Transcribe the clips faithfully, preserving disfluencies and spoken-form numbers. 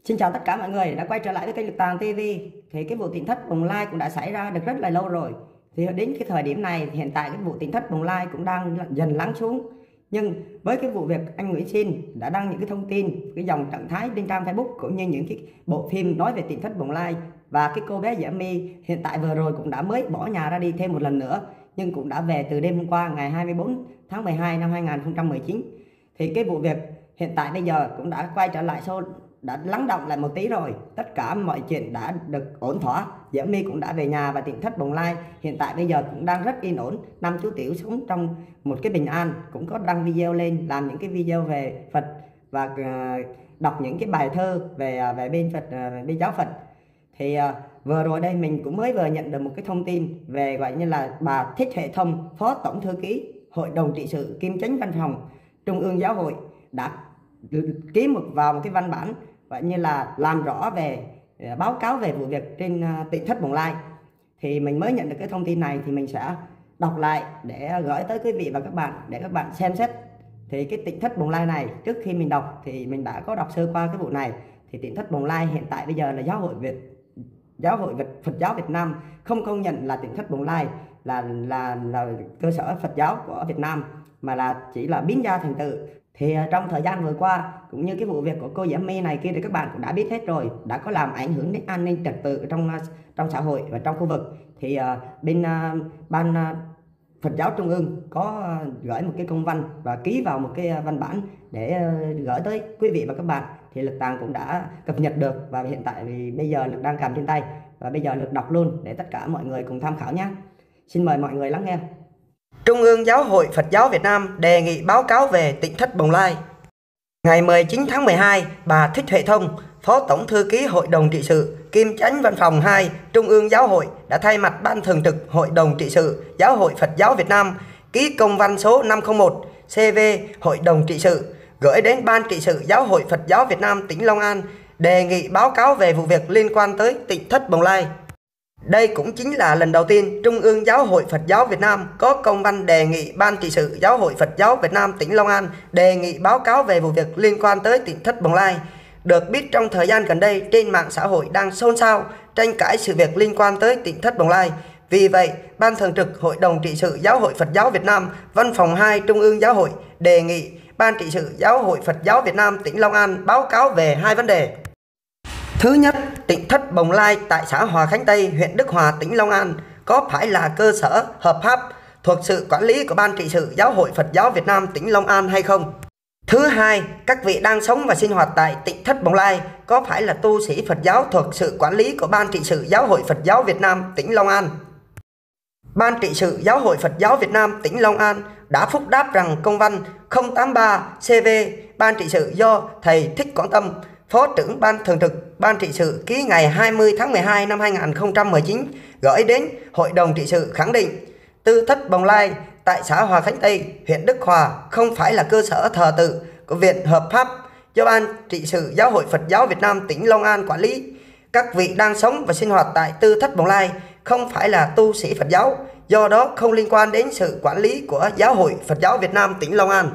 Xin chào tất cả mọi người đã quay trở lại với kênh Lực Tàng ti vi. Thì cái vụ tỉnh thất bồng lai cũng đã xảy ra được rất là lâu rồi. Thì đến cái thời điểm này thì hiện tại cái vụ tỉnh thất bồng lai cũng đang dần lắng xuống. Nhưng với cái vụ việc anh Nguyễn Xin đã đăng những cái thông tin, cái dòng trạng thái trên trang Facebook cũng như những cái bộ phim nói về tỉnh thất bồng lai, và cái cô bé Diễm My hiện tại vừa rồi cũng đã mới bỏ nhà ra đi thêm một lần nữa, nhưng cũng đã về từ đêm hôm qua ngày hai mươi tư tháng mười hai năm hai nghìn không trăm mười chín. Thì cái vụ việc hiện tại bây giờ cũng đã quay trở lại sau, đã lắng động lại một tí rồi, tất cả mọi chuyện đã được ổn thỏa. Diễm My cũng đã về nhà và tỉnh thất bồng lai hiện tại bây giờ cũng đang rất yên ổn. Năm chú tiểu sống trong một cái bình an, cũng có đăng video lên làm những cái video về Phật và đọc những cái bài thơ về về bên Phật, bên giáo Phật. Thì uh, vừa rồi đây mình cũng mới vừa nhận được một cái thông tin về gọi như là bà Thích Hệ Thông, Phó Tổng Thư ký Hội đồng trị sự kiêm Chánh Văn phòng Trung ương Giáo hội đã ký một vào một cái văn bản gọi như là làm rõ về uh, báo cáo về vụ việc trên uh, tỉnh thất bồng lai. Thì mình mới nhận được cái thông tin này thì mình sẽ đọc lại để gửi tới quý vị và các bạn để các bạn xem xét. Thì cái tỉnh thất bồng lai này, trước khi mình đọc thì mình đã có đọc sơ qua cái vụ này. Thì tỉnh thất bồng lai hiện tại bây giờ là giáo hội Việt Giáo hội Việt, Phật giáo Việt Nam không công nhận là tỉnh thất bồng lai là là là cơ sở Phật giáo của Việt Nam, mà là chỉ là biến gia thành tự. Thì trong thời gian vừa qua cũng như cái vụ việc của cô Diễm My này kia thì các bạn cũng đã biết hết rồi, đã có làm ảnh hưởng đến an ninh trật tự trong trong xã hội và trong khu vực. Thì uh, bên uh, ban uh, Phật giáo Trung ương có uh, gửi một cái công văn và ký vào một cái uh, văn bản để uh, gửi tới quý vị và các bạn. Thì Lực Tàng cũng đã cập nhật được và hiện tại vì bây giờ Lực đang cầm trên tay và bây giờ Lực đọc luôn để tất cả mọi người cùng tham khảo nhé. Xin mời mọi người lắng nghe. Trung ương Giáo hội Phật giáo Việt Nam đề nghị báo cáo về tỉnh thất bồng lai. Ngày mười chín tháng mười hai, bà Thích Hệ Thông, Phó Tổng Thư ký Hội đồng trị sự kiêm Chánh Văn phòng hai Trung ương Giáo hội đã thay mặt Ban Thường trực Hội đồng trị sự Giáo hội Phật giáo Việt Nam ký công văn số năm không một C V Hội đồng trị sự gửi đến Ban trị sự Giáo hội Phật giáo Việt Nam tỉnh Long An đề nghị báo cáo về vụ việc liên quan tới tỉnh thất bồng lai. Đây cũng chính là lần đầu tiên Trung ương Giáo hội Phật giáo Việt Nam có công văn đề nghị Ban trị sự Giáo hội Phật giáo Việt Nam tỉnh Long An đề nghị báo cáo về vụ việc liên quan tới tỉnh thất bồng lai. Được biết trong thời gian gần đây trên mạng xã hội đang xôn xao tranh cãi sự việc liên quan tới tỉnh thất bồng lai. Vì vậy, Ban Thường trực Hội đồng trị sự Giáo hội Phật giáo Việt Nam, Văn phòng hai Trung ương Giáo hội đề nghị Ban trị sự Giáo hội Phật giáo Việt Nam tỉnh Long An báo cáo về hai vấn đề. Thứ nhất, tỉnh thất bồng lai tại xã Hòa Khánh Tây, huyện Đức Hòa, tỉnh Long An có phải là cơ sở hợp pháp thuộc sự quản lý của Ban trị sự Giáo hội Phật giáo Việt Nam tỉnh Long An hay không? Thứ hai, các vị đang sống và sinh hoạt tại tỉnh thất bồng lai có phải là tu sĩ Phật giáo thuộc sự quản lý của Ban trị sự Giáo hội Phật giáo Việt Nam tỉnh Long An? Ban trị sự Giáo hội Phật giáo Việt Nam tỉnh Long An đã phúc đáp rằng công văn không tám ba C V Ban trị sự do thầy Thích Quảng Tâm, Phó trưởng Ban Thường trực Ban trị sự ký ngày hai mươi tháng mười hai năm hai nghìn không trăm mười chín gửi đến Hội đồng trị sự khẳng định tư thất bồng lai tại xã Hòa Khánh Tây, huyện Đức Hòa không phải là cơ sở thờ tự của viện hợp pháp do Ban trị sự Giáo hội Phật giáo Việt Nam tỉnh Long An quản lý. Các vị đang sống và sinh hoạt tại tư thất bồng lai không phải là tu sĩ Phật giáo, do đó không liên quan đến sự quản lý của Giáo hội Phật giáo Việt Nam tỉnh Long An.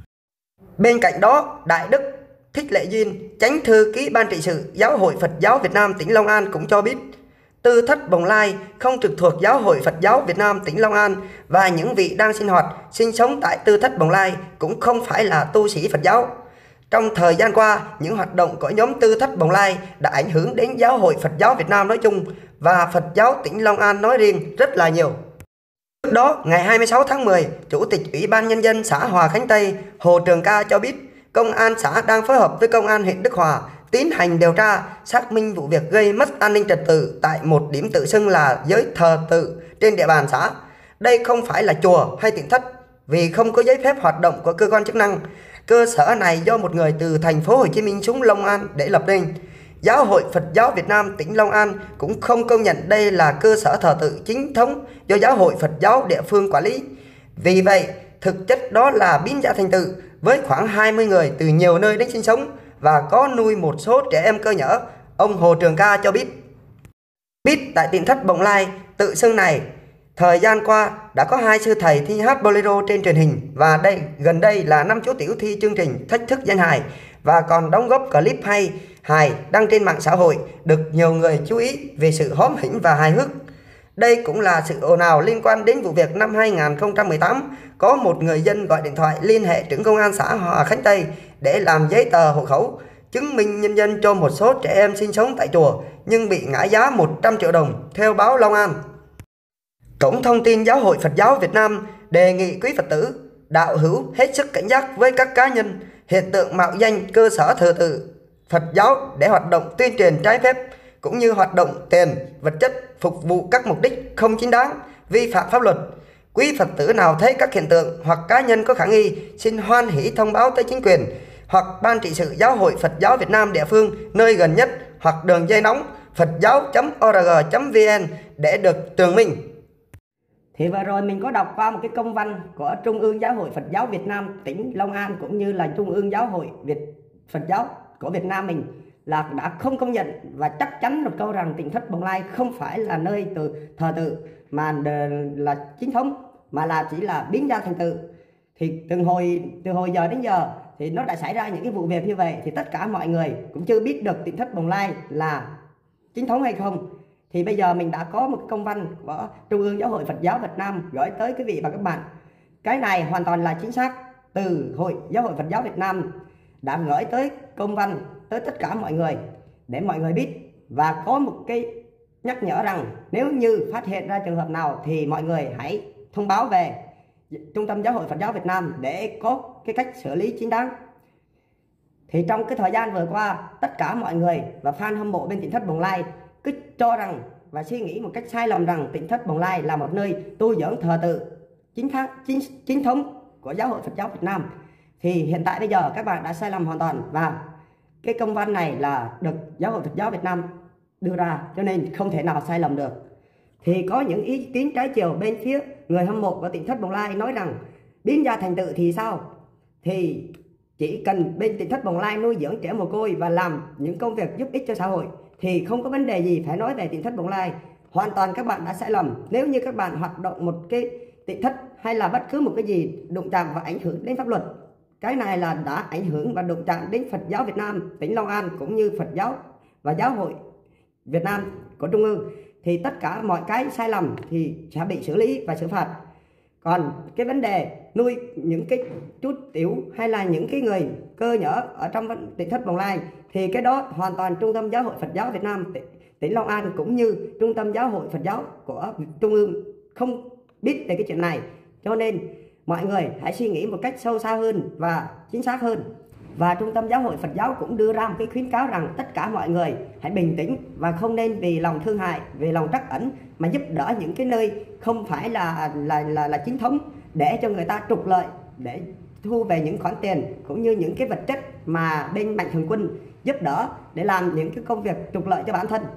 Bên cạnh đó, Đại đức Thích Lệ Duyên, Chánh thư ký Ban trị sự Giáo hội Phật giáo Việt Nam tỉnh Long An cũng cho biết tư thất bồng lai không trực thuộc Giáo hội Phật giáo Việt Nam tỉnh Long An và những vị đang sinh hoạt, sinh sống tại tư thất bồng lai cũng không phải là tu sĩ Phật giáo. Trong thời gian qua, những hoạt động của nhóm tư thất bồng lai đã ảnh hưởng đến Giáo hội Phật giáo Việt Nam nói chung và Phật giáo tỉnh Long An nói riêng rất là nhiều. Trước đó, ngày hai mươi sáu tháng mười, Chủ tịch Ủy ban Nhân dân xã Hòa Khánh Tây Hồ Trường Ca cho biết Công an xã đang phối hợp với Công an huyện Đức Hòa tiến hành điều tra, xác minh vụ việc gây mất an ninh trật tự tại một điểm tự xưng là giới thờ tự trên địa bàn xã. Đây không phải là chùa hay tỉnh thất vì không có giấy phép hoạt động của cơ quan chức năng. Cơ sở này do một người từ thành phố Hồ Chí Minh xuống Long An để lập nên. Giáo hội Phật giáo Việt Nam tỉnh Long An cũng không công nhận đây là cơ sở thờ tự chính thống do Giáo hội Phật giáo địa phương quản lý. Vì vậy, thực chất đó là biến gia thành tự với khoảng hai mươi người từ nhiều nơi đến sinh sống và có nuôi một số trẻ em cơ nhở, ông Hồ Trường Ca cho biết. Biết tại tỉnh thất bồng lai tự xưng này, thời gian qua đã có hai sư thầy thi hát bolero trên truyền hình và đây gần đây là năm chú tiểu thi chương trình Thách thức danh hài và còn đóng góp clip hay hài đăng trên mạng xã hội được nhiều người chú ý vì sự hóm hỉnh và hài hước. Đây cũng là sự ồn ào liên quan đến vụ việc năm hai nghìn không trăm mười tám có một người dân gọi điện thoại liên hệ trưởng công an xã Hòa Khánh Tây để làm giấy tờ hộ khẩu, chứng minh nhân dân cho một số trẻ em sinh sống tại chùa nhưng bị ngã giá một trăm triệu đồng, theo báo Long An. Cổng thông tin Giáo hội Phật giáo Việt Nam đề nghị quý Phật tử, đạo hữu hết sức cảnh giác với các cá nhân, hiện tượng mạo danh cơ sở thờ tự Phật giáo để hoạt động tuyên truyền trái phép, cũng như hoạt động tiền, vật chất phục vụ các mục đích không chính đáng, vi phạm pháp luật. Quý Phật tử nào thấy các hiện tượng hoặc cá nhân có khả nghi, xin hoan hỷ thông báo tới chính quyền hoặc Ban trị sự Giáo hội Phật giáo Việt Nam địa phương nơi gần nhất, hoặc đường dây nóng phật giáo chấm org chấm vn để được tường minh. Thì vừa rồi mình có đọc qua một cái công văn của Trung ương Giáo hội Phật giáo Việt Nam tỉnh Long An cũng như là Trung ương Giáo hội Việt Phật giáo của Việt Nam mình là đã không công nhận và chắc chắn một câu rằng Tỉnh Thất Bồng Lai không phải là nơi từ thờ tự mà là chính thống, mà là chỉ là biến gia thành tự. Thì từ hồi từ hồi giờ đến giờ thì nó đã xảy ra những cái vụ việc như vậy, thì tất cả mọi người cũng chưa biết được Tỉnh Thất Bồng Lai là chính thống hay không. Thì bây giờ mình đã có một công văn của Trung ương Giáo hội Phật giáo Việt Nam gửi tới quý vị và các bạn. Cái này hoàn toàn là chính xác, từ Hội Giáo hội Phật giáo Việt Nam đã gửi tới công văn tới tất cả mọi người để mọi người biết, và có một cái nhắc nhở rằng nếu như phát hiện ra trường hợp nào thì mọi người hãy thông báo về Trung tâm Giáo hội Phật giáo Việt Nam để có cái cách xử lý chính đáng. Thì trong cái thời gian vừa qua, tất cả mọi người và fan hâm mộ bên Tỉnh Thất Bồng Lai cứ cho rằng và suy nghĩ một cách sai lầm rằng Tỉnh Thất Bồng Lai là một nơi tu dưỡng thờ tự chính thác chính chính thống của Giáo hội Phật giáo Việt Nam. Thì hiện tại bây giờ các bạn đã sai lầm hoàn toàn, và cái công văn này là được Giáo hội Phật giáo Việt Nam đưa ra, cho nên không thể nào sai lầm được. Thì có những ý kiến trái chiều bên phía người hâm mộ của Tỉnh Thất Bồng Lai nói rằng biến gia thành tự thì sao? Thì chỉ cần bên Tỉnh Thất Bồng Lai nuôi dưỡng trẻ mồ côi và làm những công việc giúp ích cho xã hội thì không có vấn đề gì phải nói về Tỉnh Thất Bồng Lai. Hoàn toàn các bạn đã sai lầm nếu như các bạn hoạt động một cái tỉnh thất hay là bất cứ một cái gì đụng chạm và ảnh hưởng đến pháp luật. Cái này là đã ảnh hưởng và đụng chạm đến Phật giáo Việt Nam tỉnh Long An cũng như Phật giáo và Giáo hội Việt Nam của Trung ương, thì tất cả mọi cái sai lầm thì sẽ bị xử lý và xử phạt. Còn cái vấn đề nuôi những cái chút tiểu hay là những cái người cơ nhở ở trong Tỉnh Thất Bồng Lai thì cái đó hoàn toàn Trung tâm Giáo hội Phật giáo Việt Nam tỉnh Long An cũng như Trung tâm Giáo hội Phật giáo của Trung ương không biết về cái chuyện này. Cho nên mọi người hãy suy nghĩ một cách sâu xa hơn và chính xác hơn. Và Trung tâm Giáo hội Phật giáo cũng đưa ra một cái khuyến cáo rằng tất cả mọi người hãy bình tĩnh và không nên vì lòng thương hại, vì lòng trắc ẩn mà giúp đỡ những cái nơi không phải là là là, là chính thống để cho người ta trục lợi, để thu về những khoản tiền cũng như những cái vật chất mà bên Mạnh Thường Quân giúp đỡ để làm những cái công việc trục lợi cho bản thân.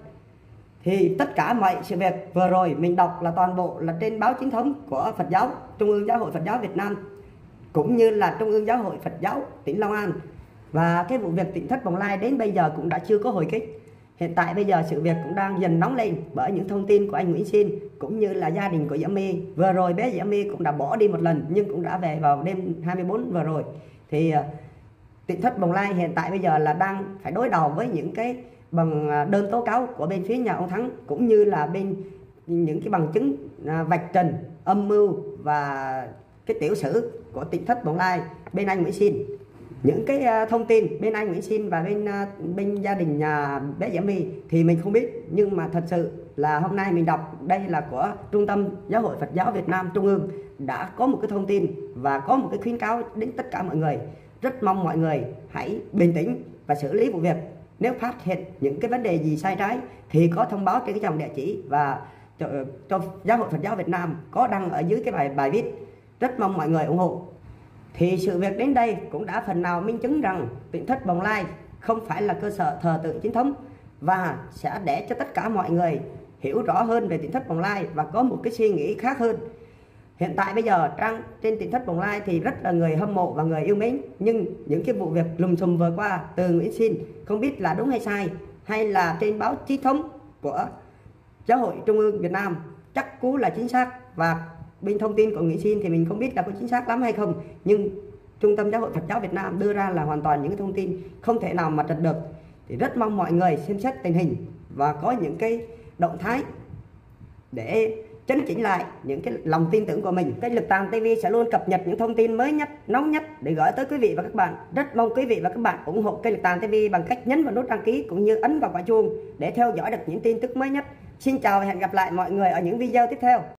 Thì tất cả mọi sự việc vừa rồi mình đọc là toàn bộ là trên báo chính thống của Phật giáo, Trung ương Giáo hội Phật giáo Việt Nam cũng như là Trung ương Giáo hội Phật giáo tỉnh Long An. Và cái vụ việc Tỉnh Thất Bồng Lai đến bây giờ cũng đã chưa có hồi kích. Hiện tại bây giờ sự việc cũng đang dần nóng lên bởi những thông tin của anh Nguyễn Xin cũng như là gia đình của Diễm My. Vừa rồi bé Diễm My cũng đã bỏ đi một lần nhưng cũng đã về vào đêm hai mươi bốn vừa rồi. Thì Tỉnh Thất Bồng Lai hiện tại bây giờ là đang phải đối đầu với những cái bằng đơn tố cáo của bên phía nhà ông Thắng cũng như là bên những cái bằng chứng vạch trần âm mưu và cái tiểu sử của Tỉnh Thất Bồng Lai bên anh Nguyễn Xin. Những cái thông tin bên anh Nguyễn Xin và bên bên gia đình nhà bé Diễm My thì mình không biết, nhưng mà thật sự là hôm nay mình đọc đây là của Trung tâm Giáo hội Phật giáo Việt Nam Trung ương đã có một cái thông tin và có một cái khuyến cáo đến tất cả mọi người. Rất mong mọi người hãy bình tĩnh và xử lý vụ việc. Nếu phát hiện những cái vấn đề gì sai trái thì có thông báo trên cái dòng địa chỉ và cho, cho Giáo hội Phật giáo Việt Nam có đăng ở dưới cái bài bài viết. Rất mong mọi người ủng hộ. Thì sự việc đến đây cũng đã phần nào minh chứng rằng Tỉnh Thất Bồng Lai không phải là cơ sở thờ tự chính thống, và sẽ để cho tất cả mọi người hiểu rõ hơn về Tỉnh Thất Bồng Lai và có một cái suy nghĩ khác hơn. Hiện tại bây giờ trang trên Tỉnh Thất Bồng Lai thì rất là người hâm mộ và người yêu mến, nhưng những cái vụ việc lùm xùm vừa qua từ Nguyễn Xin không biết là đúng hay sai, hay là trên báo chính thống của Giáo hội Trung ương Việt Nam chắc cú là chính xác, và bên thông tin của Nguyễn Xin thì mình không biết là có chính xác lắm hay không, nhưng Trung tâm Giáo hội Phật giáo Việt Nam đưa ra là hoàn toàn những cái thông tin không thể nào mà trật được. Thì rất mong mọi người xem xét tình hình và có những cái động thái để chấn chỉnh lại những cái lòng tin tưởng của mình. Kênh Lực Tàng ti vi sẽ luôn cập nhật những thông tin mới nhất, nóng nhất để gửi tới quý vị và các bạn. Rất mong quý vị và các bạn ủng hộ kênh Lực Tàng ti vi bằng cách nhấn vào nút đăng ký cũng như ấn vào quả chuông để theo dõi được những tin tức mới nhất. Xin chào và hẹn gặp lại mọi người ở những video tiếp theo.